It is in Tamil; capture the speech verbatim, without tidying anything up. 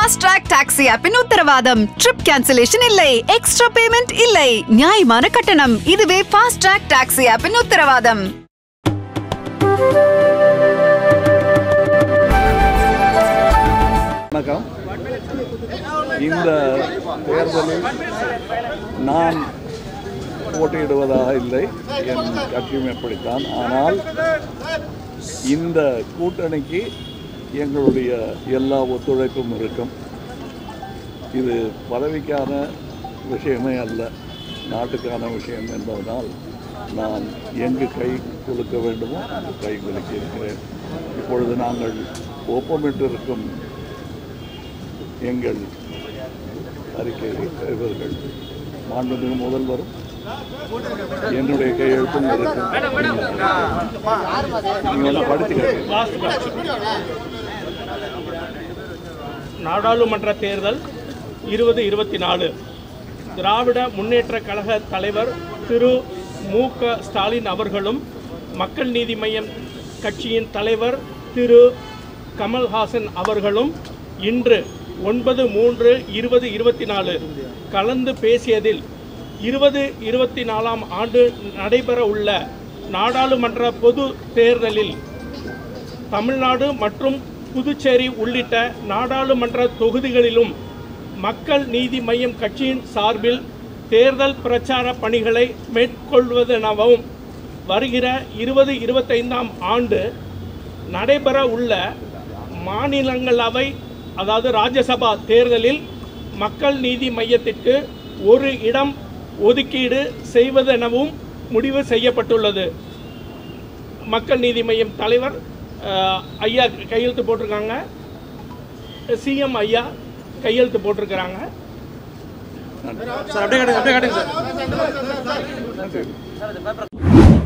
Fast Track Taxi app in உத்தரவாதம். Trip cancellation இல்லை, extra payment இல்லை, நியாயமான கட்டணம். இதுவே Fast Track Taxi app in உத்தரவாதம். வணக்கம். இந்த தேர்தலில் நான் போட்டியிடுவதாக இல்லை, என் கட்சியும் எப்படித்தான். ஆனால் இந்த கூட்டணிக்கு எங்களுடைய எல்லா ஒத்துழைப்பும் இருக்கும். இது பதவிக்கான விஷயமே அல்ல, நாட்டுக்கான விஷயம் என்பதனால் நான் எங்கு கை குலுக்க வேண்டுமோ அங்கு கை குலுக்கி இருக்கிறேன். இப்பொழுது நாங்கள் ஒப்பமிட்டிருக்கும் எங்கள் அறிக்கை இவர்கள் மாண்புமிகு முதல்வரும் என்னுடைய கையெழுத்தும் இருக்கும். நீங்கள் படித்து நாடாளுமன்ற தேர்தல் இருபது இருபத்தி நாலு திராவிட முன்னேற்ற கழக தலைவர் திரு மு க ஸ்டாலின் அவர்களும் மக்கள் நீதி மய்யம் கட்சியின் தலைவர் திரு கமல்ஹாசன் அவர்களும் இன்று ஒன்பது மூன்று இருபது இருபத்தி நாலு கலந்து பேசியதில் இருபது இருபத்தி நாலாம் ஆண்டு நடைபெற உள்ள நாடாளுமன்ற பொது தேர்தலில் தமிழ்நாடு மற்றும் புதுச்சேரி உள்ளிட்ட நாடாளுமன்ற தொகுதிகளிலும் மக்கள் நீதி மய்யம் கட்சியின் சார்பில் தேர்தல் பிரச்சார பணிகளை மேற்கொள்வதெனவும் வருகிற இருபது இருபத்தைந்தாம் ஆண்டு நடைபெற உள்ள மாநிலங்களவை அதாவது ராஜ்யசபா தேர்தலில் மக்கள் நீதி மய்யத்திற்கு ஒரு இடம் ஒதுக்கீடு செய்வதெனவும் முடிவு செய்யப்பட்டுள்ளது. மக்கள் நீதி மய்யம் தலைவர் ஐயா கையெழுத்து போட்டிருக்காங்க, சிஎம் ஐயா கையெழுத்து போட்டிருக்கிறாங்க. சார் அப்படியே காட்டுங்க, அப்படியே காட்டுங்க சார்.